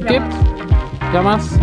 Gibt. Jammers.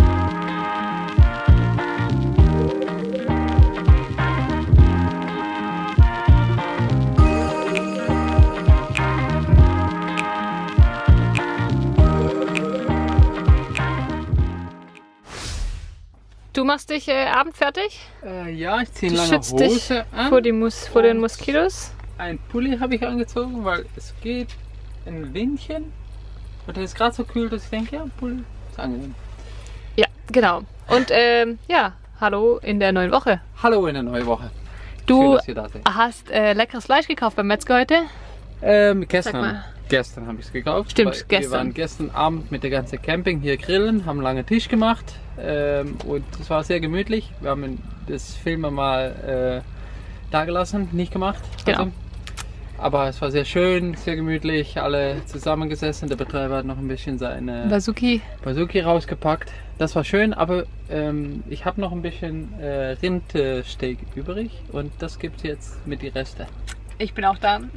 Du machst dich abendfertig? Ja, ich ziehe Du lange schützt dich Hose an. vor den Moskitos. Ein Pulli habe ich angezogen, weil es geht ein Windchen. Und es ist gerade so kühl, dass ich denke, ja, Pulli ist angenehm. Ja, genau. Und ja, hallo in der neuen Woche. Hallo in der neuen Woche. Du Schön, dass ihr da seid. hast leckeres Fleisch gekauft beim Metzger heute. Sag mal. Gestern habe ich es gekauft. Stimmt, weil gestern. Wir waren gestern Abend mit der ganzen Camping hier grillen, haben einen langen Tisch gemacht und es war sehr gemütlich. Wir haben das Filmen mal da gelassen, nicht gemacht. Genau. Also. Aber es war sehr schön, sehr gemütlich, alle zusammengesessen. Der Betreiber hat noch ein bisschen seine Bazuki. rausgepackt. Das war schön, aber ich habe noch ein bisschen Rindsteak übrig und das gibt es jetzt mit die Reste. Ich bin auch da.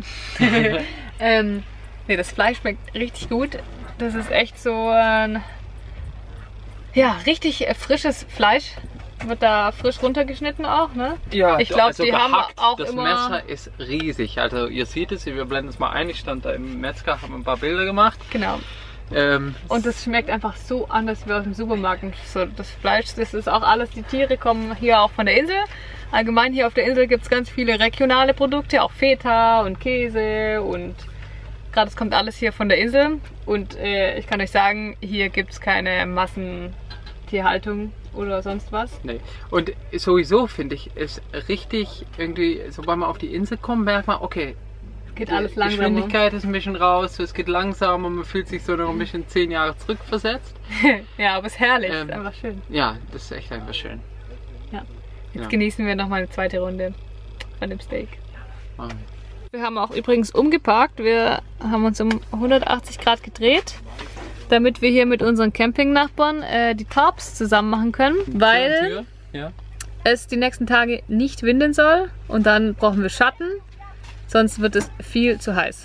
Nee, das Fleisch schmeckt richtig gut. Das ist echt so ein ja, richtig frisches Fleisch. Wird da frisch runtergeschnitten auch, ne? Ja, ich glaube, also die haben auch das immer... Messer ist riesig. Also ihr seht es, wir blenden es mal ein. Ich stand da im Metzger, habe ein paar Bilder gemacht. Genau. Und es schmeckt einfach so anders wie aus dem Supermarkt. Und so, das Fleisch, das ist auch alles, die Tiere kommen hier auch von der Insel. Allgemein hier auf der Insel gibt es ganz viele regionale Produkte, auch Feta und Käse und gerade es kommt alles hier von der Insel. Und ich kann euch sagen, hier gibt es keine Massentierhaltung oder sonst was. Nee. Und sowieso finde ich es richtig irgendwie, sobald man auf die Insel kommt, merkt man, okay, Geht alles die langsamer. Geschwindigkeit ist ein bisschen raus, es geht langsamer, man fühlt sich so noch ein bisschen 10 Jahre zurückversetzt. Ja, aber es ist herrlich, es ist einfach schön. Ja, das ist echt einfach schön. Ja. Jetzt Ja. genießen wir nochmal eine zweite Runde von dem Steak. Ah. Wir haben auch übrigens umgeparkt. Wir haben uns um 180 Grad gedreht, damit wir hier mit unseren Campingnachbarn die Tarps zusammen machen können, weil Ja. es die nächsten Tage nicht winden soll und dann brauchen wir Schatten, sonst wird es viel zu heiß.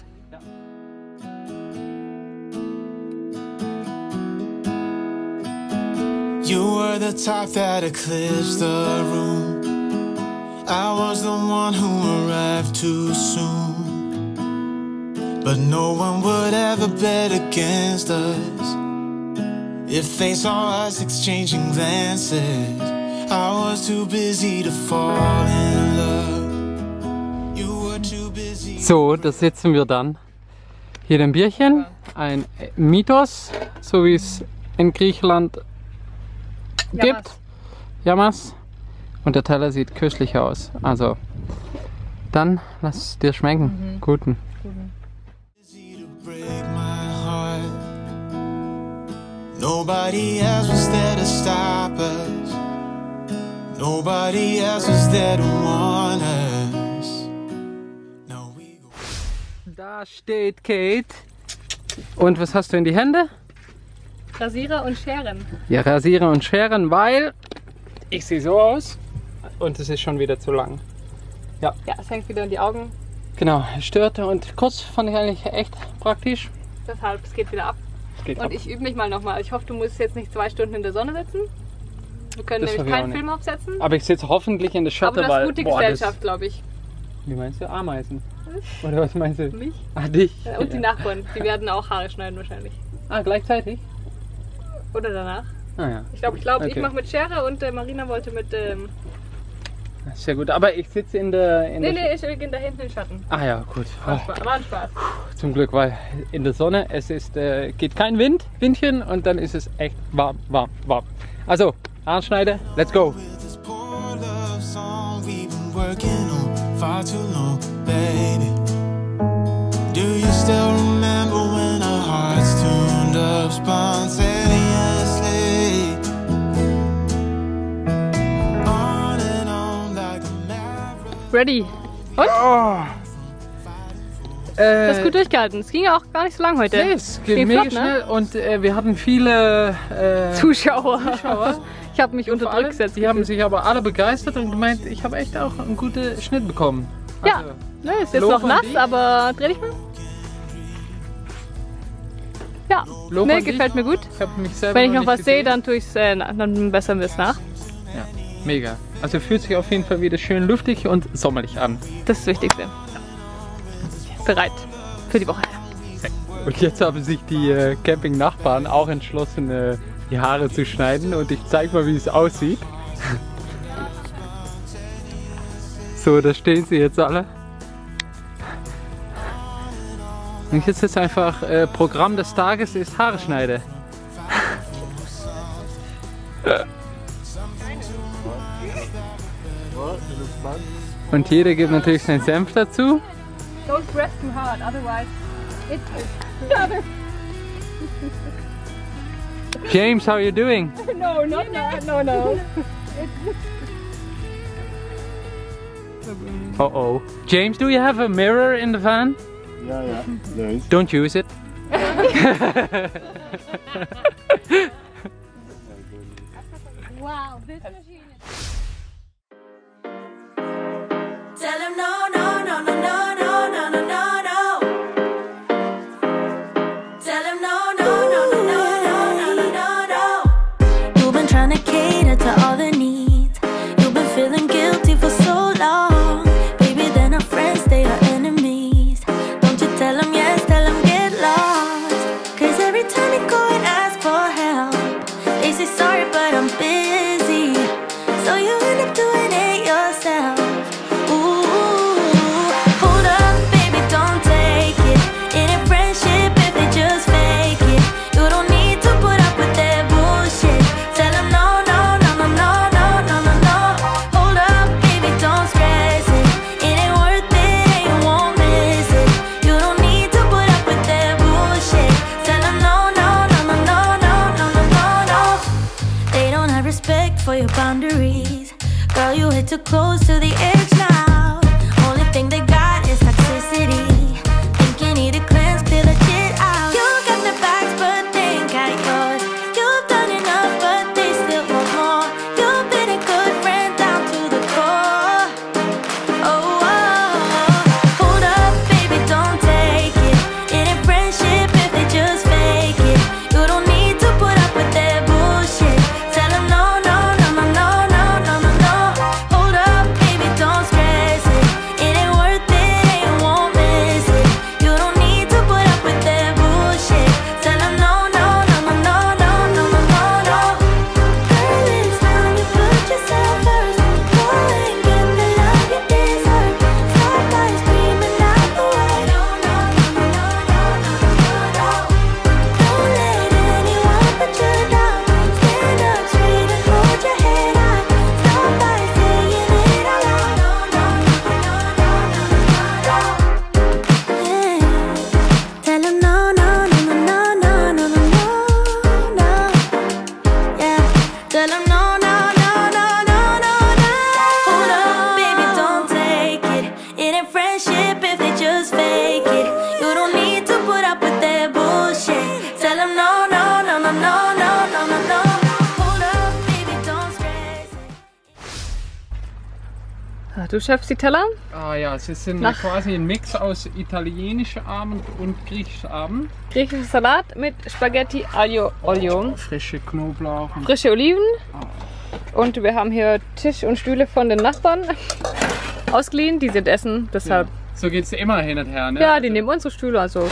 You were the type that eclipsed the room. I was the one who arrived too soon. But no one would ever bet against us. If they saw us exchanging glances, I was too busy to fall in love. You were too busy. So, da sitzen wir dann. Hier ein Bierchen, ein Mythos, so wie es in Griechenland gibt. Jammers. Und der Teller sieht köstlich aus. Also, dann lass es dir schmecken. Guten. Busy to break my heart. Nobody else was there to stop us. Nobody else was there to warn us. Now we go. Da steht Kate. Und was hast du in die Hände? Rasierer und Scheren. Ja, Rasierer und Scheren, weil ich sehe so aus und es ist schon wieder zu lang. Ja, es hängt wieder in die Augen. Genau, es störte und kurz fand ich eigentlich echt praktisch. Deshalb, es geht wieder ab. Es geht Und ab. ich übe mich mal nochmal. Ich hoffe, du musst jetzt nicht 2 Stunden in der Sonne sitzen. Wir können Das nämlich hoffe ich auch keinen nicht. Film aufsetzen. Aber ich sitze hoffentlich in der Aber Schatte, das weil... ist gute boah, Gesellschaft, glaube ich. Wie meinst du? Ameisen? Oder was meinst du? Mich Ah, dich? und die Ja. Nachbarn. Die werden auch Haare schneiden wahrscheinlich. Ah, gleichzeitig? Oder danach. Ah ja. Ich glaube, Okay. ich mache mit Schere und Marina wollte mit... Sehr gut, aber ich sitze in der... Nee, ich gehe da hinten in den Schatten. Ah ja, gut. War ein Spaß. Zum Glück, weil in der Sonne, es ist, geht kein Windchen und dann ist es echt warm. Also, Haarschneide, let's go. With this poor love song we've been working on far too long, baby. Do you still remember when our hearts tuned up spontaneously? On and on like a maverick. Ready. Und? Du hast gut durchgehalten. Es ging ja auch gar nicht so lang heute. Nee, es geht Ging mega flott, ne? schnell und wir hatten viele Zuschauer. Zuschauer. Ich habe mich unter Druck gesetzt. Die haben sich aber alle begeistert und gemeint, ich habe echt auch einen guten Schnitt bekommen. Ja, Also, ne, ist jetzt Lob noch an nass, dich. aber dreh dich mal. Ja, Lob an gefällt mir gut. Ich hab mich selber Wenn ich noch nicht was sehe, gesehen. dann tue ich es dann besser bis nach. Ja, mega. Also fühlt sich auf jeden Fall wieder schön luftig und sommerlich an. Das ist das Wichtigste. Bereit für die Woche. Und jetzt haben sich die Camping-Nachbarn auch entschlossen, die Haare zu schneiden. Und ich zeige mal, wie es aussieht. So, da stehen sie jetzt alle. Und jetzt ist einfach Programm des Tages ist Haare schneide. Und jeder gibt natürlich seinen Senf dazu. Don't press too hard, otherwise it's James, how are you doing? No, not that. No. Oh oh. James, do you have a mirror in the van? Yeah, there is. Don't use it. Wow, this machine is... Tell him no, no, no, no, no, no, no, no, no, no. Tell him no, no, no, no, no, no, no, no, no. You've been trying to cater to all the needs. You've been feeling guilty for so long. Baby, they're not friends, they are enemies. Don't you tell them yes, tell them get lost. Cause every time you go and ask for help, they say sorry, but I'm busy. So you end up doing it yourself. Boundaries, girl, you hit too close to the edge now. Only thing they got is toxicity. Think you need a cleanse, clear the shit out. You got the bags, but they ain't got yours. You've done enough, but they still want more. You've been a good friend down to the core. Oh, hold up, baby, don't take it. It ain't friendship if they just fake it. You don't need to put up with their bullshit. Tell them no. Du schöpfst die Teller? Ah ja, es ist quasi ein Mix aus italienischer Abend und griechischer Abend. Griechischer Salat mit Spaghetti Aglio Olio. Frische Knoblauch. Frische Oliven. Und wir haben hier Tisch und Stühle von den Nachbarn ausgeliehen. Die sind essen, deshalb. Ja. So geht es immer hin und her, ne? Ja, die nehmen unsere Stühle. Also.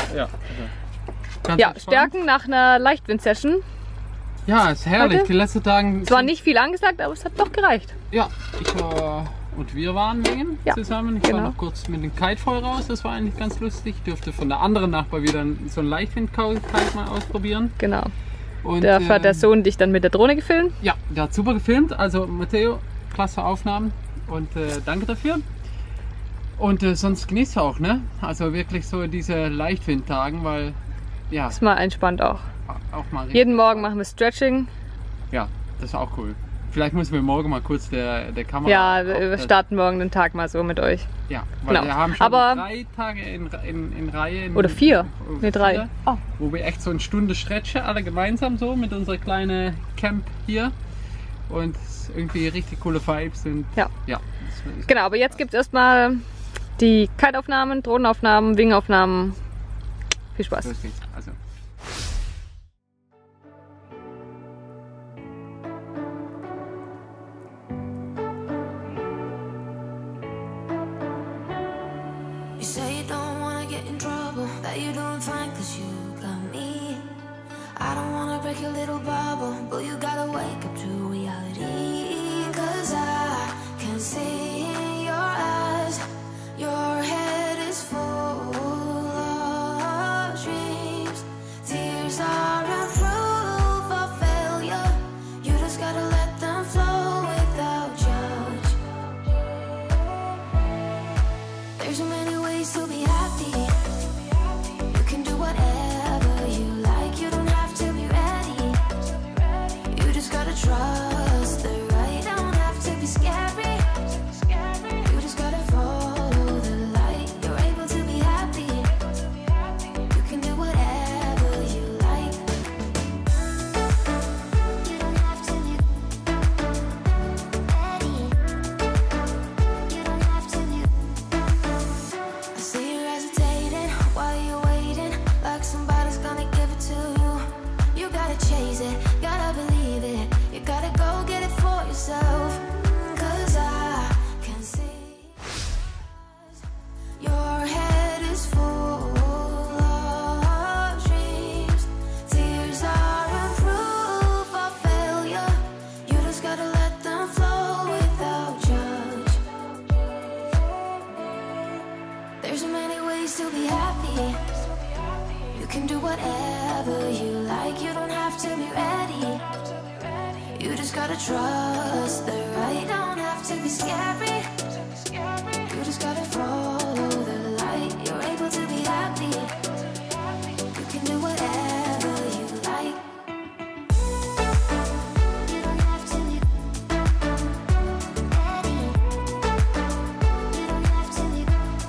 Ja, Stärken nach einer Leichtwind-Session. Ja, ist herrlich. Heute? Die letzten Tage. Es war nicht viel angesagt, aber es hat doch gereicht. Ja, ich war. Und wir waren Mengen zusammen. Ich war noch kurz mit dem Kitefall raus, das war eigentlich ganz lustig. Ich durfte von der anderen Nachbar wieder so einen Leichtwind-Kite mal ausprobieren. Genau. Und Dafür hat der Sohn dich dann mit der Drohne gefilmt? Ja, der hat super gefilmt. Also Matteo, klasse Aufnahmen und danke dafür. Und sonst genießt er auch, ne? Also wirklich so diese Leichtwindtagen, weil ja. Ist mal entspannt auch. Auch mal jeden Morgen machen wir Stretching. Ja, das ist auch cool. Vielleicht müssen wir morgen mal kurz der Kamera... Ja, wir starten morgen den Tag mal so mit euch. Ja, weil genau. wir haben schon 3 Tage in Reihe... Oder 4, ne 3. Oh. Wo wir echt so eine Stunde stretchen, alle gemeinsam so mit unserer kleinen Camp hier. Und irgendwie richtig coole Vibes. Und ja. Genau, aber jetzt gibt es erstmal die Kite-Aufnahmen, Drohnenaufnahmen, Wingaufnahmen. Viel Spaß. Los geht's. Also. that you're doing fine, cause you got me. I don't wanna break your little bubble, but you gotta wake up to reality. Cause I can see in your eyes, your head is full of dreams. Tears aren't proof of failure, you just gotta let them flow without judge. There's so many ways to be happy. You can do whatever you like, you don't have to be ready. You just gotta trust the right, don't have to be scary. You just gotta follow the light, you're able to be happy. You can do whatever you like. You don't have to be ready. You don't have to be. I see you hesitating while you're waiting, like somebody's gonna give it to you. You gotta chase it, gotta believe it. You gotta go get it for yourself. Cause I can see your head is full of dreams. Tears aren't proof of failure, you just gotta let them flow without judge. There's so many ways to be happy. You can do whatever you like, you don't have to be ready. You just gotta trust the right, don't have to be scary. You just gotta follow the light, you're able to be happy. You can do whatever you like. You don't have to be ready. You don't have to be.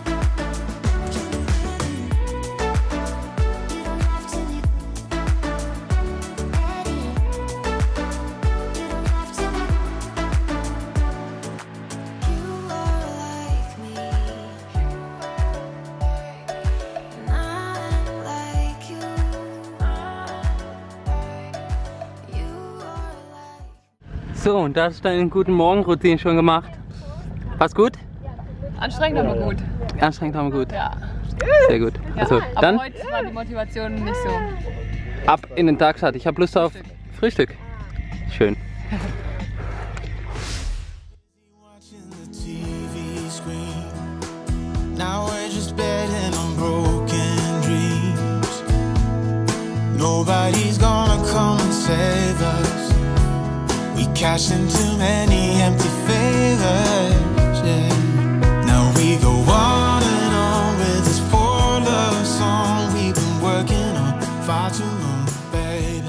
You don't have to be ready. You don't have to be. You are like me, and I'm like you. You are like. So, und da hast du deinen guten Morgenroutine schon gemacht. War's gut? Anstrengend, aber gut. Anstrengend, aber gut. Ja. Sehr gut. Ja. Also, Aber dann heute war die Motivation nicht so. ab in den Tag starten. Ich habe Lust auf Frühstück. Schön. Watching the TV screen. Now we're just betting on broken dreams. Nobody's gonna come and save us. We cashed in too many empty favors. Yeah. Now we go on and on with this poor love song we've been working on far too long, baby.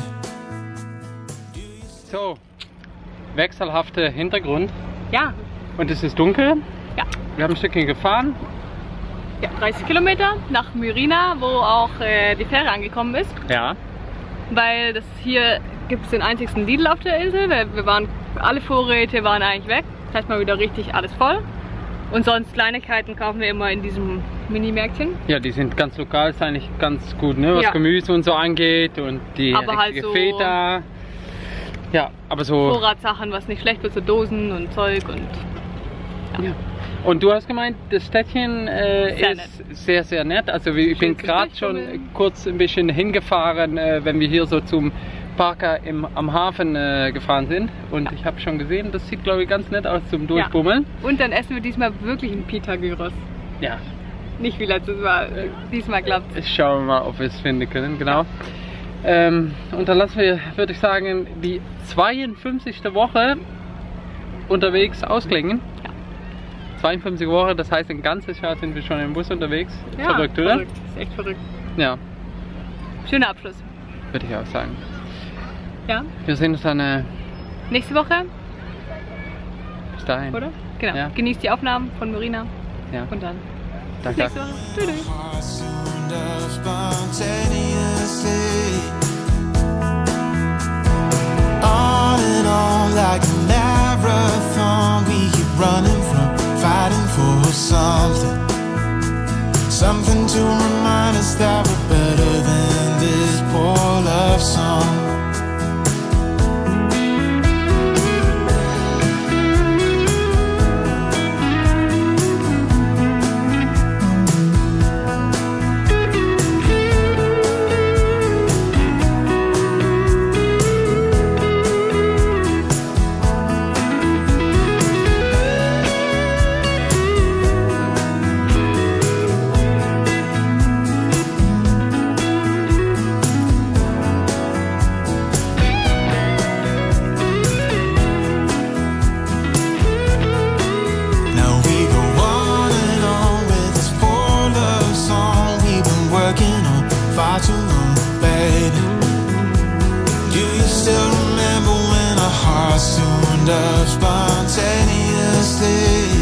So, wechselhafter Hintergrund. Ja, Und es ist dunkel. ja. Wir haben ein Stückchen gefahren. Ja, 30 Kilometer nach Myrina, wo auch die Fähre angekommen ist. Ja. Weil das hier gibt es den einzigsten Lidl auf der Insel. Wir waren, alle Vorräte waren eigentlich weg. Das heißt mal wieder richtig alles voll. Und sonst Kleinigkeiten kaufen wir immer in diesem Mini-Märkchen. Ja, die sind ganz lokal, ist eigentlich ganz gut, ne? Was Ja. Gemüse und so angeht und die Aber halt richtige so Feta. Ja, aber so. Vorratssachen, was nicht schlecht wird, so Dosen und Zeug und Ja. Und du hast gemeint, das Städtchen Sehr ist sehr, sehr nett. Also ich bin Schön zum gerade schon Durchschwimmen. kurz ein bisschen hingefahren, wenn wir hier so zum Parker am Hafen gefahren sind. Und ich habe schon gesehen, das sieht glaube ich ganz nett aus zum Durchbummeln. Und dann essen wir diesmal wirklich einen Pita-Gyros. Ja, Nicht wie letztes Mal. Diesmal klappt es. schauen wir mal, ob wir es finden können, genau. Und dann lassen wir, würde ich sagen, die 52. Woche unterwegs ausklingen. Ja. 52 Woche, das heißt ein ganzes Jahr sind wir schon im Bus unterwegs. Ja, Verrückt, oder? Verrückt. Ist echt verrückt. Ja, Schöner Abschluss. würde ich auch sagen. Ja, Wir sehen uns dann nächste Woche, bis dahin. oder? Genau. Ja. Genießt die Aufnahmen von Myrina Ja, und dann bis danke. nächste Woche. Tschüss. Hearts tuned up spontaneously. On and on like a marathon, we keep running from fighting for something. Something to remind us that we're better than this poor love song. far too long, baby. Do you still remember when our hearts tuned up spontaneously?